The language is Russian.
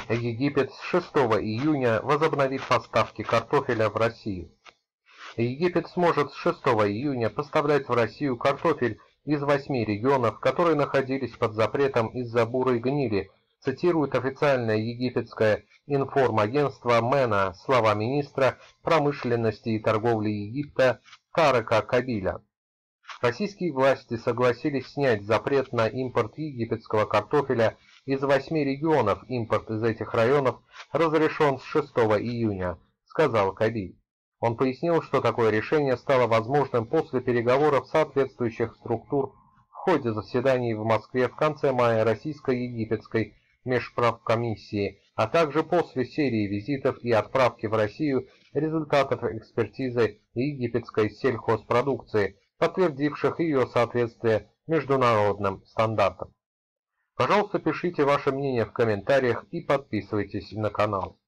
Египет с 6 июня возобновит поставки картофеля в Россию. Египет сможет с 6 июня поставлять в Россию картофель из 8 регионов, которые находились под запретом из-за бурой гнили, цитирует официальное египетское информагентство МЕНА слова министра промышленности и торговли Египта Тарека Кабиля. Российские власти согласились снять запрет на импорт египетского картофеля из 8 регионов. Импорт из этих районов разрешен с 6 июня, сказал Кабиль. Он пояснил, что такое решение стало возможным после переговоров соответствующих структур в ходе заседаний в Москве в конце мая Российско-египетской межправкомиссии, а также после серии визитов и отправки в Россию результатов экспертизы египетской сельхозпродукции, подтвердивших ее соответствие международным стандартам. Пожалуйста, пишите ваше мнение в комментариях и подписывайтесь на канал.